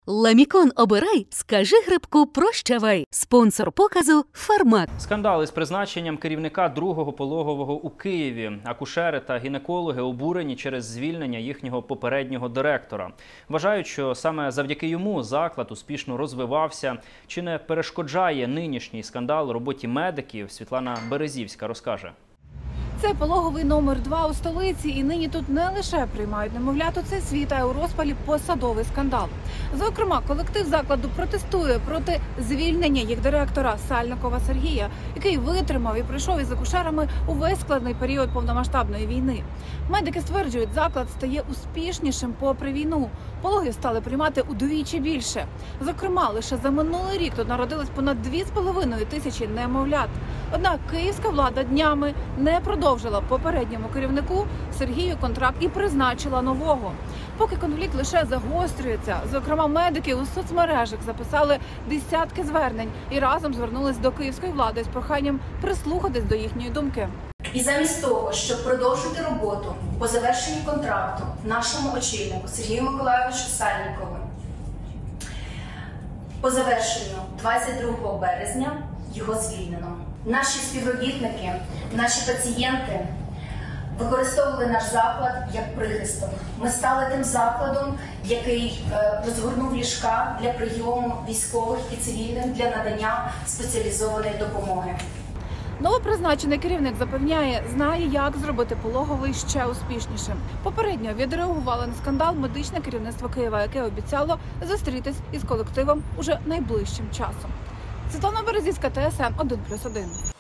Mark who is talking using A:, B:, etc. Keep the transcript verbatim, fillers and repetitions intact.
A: Ламікон обирай, скажи грибку прощавай. Спонсор показу «Фармак».
B: Скандал із призначенням керівника другого пологового у Києві. Акушери та гінекологи обурені через звільнення їхнього попереднього директора. Вважають, що саме завдяки йому заклад успішно розвивався. Чи не перешкоджає нинішній скандал роботі медиків? Світлана Березівська розкаже.
C: Це пологовий номер два у столиці, і нині тут не лише приймають немовлят у цей світ, а й у розпалі посадовий скандал. Зокрема, колектив закладу протестує проти звільнення їх директора Сальникова Сергія, який витримав і пройшов із акушерами увесь складний період повномасштабної війни. Медики стверджують, заклад стає успішнішим попри війну. Пологів стали приймати удвічі більше. Зокрема, лише за минулий рік тут народилось понад дві з половиною тисячі немовлят. Однак київська влада днями не продовжила попередньому керівнику Сергію контракт і призначила нового. Поки конфлікт лише загострюється, зокрема медики у соцмережах записали десятки звернень і разом звернулись до київської влади з проханням прислухатись до їхньої думки.
D: І замість того, щоб продовжити роботу по завершенні контракту нашому очільнику Сергію Миколайовичу Сальникову, по завершенню двадцять другого березня його звільнено. Наші співробітники, наші пацієнти використовували наш заклад як прихисток. Ми стали тим закладом, який розгорнув ліжка для прийому військових і цивільних для надання спеціалізованої допомоги.
C: Новопризначений керівник запевняє, знає, як зробити пологовий ще успішнішим. Попередньо відреагувало на скандал медичне керівництво Києва, яке обіцяло зустрітись із колективом уже найближчим часом. Світлана Березівська, Т С Н один плюс один.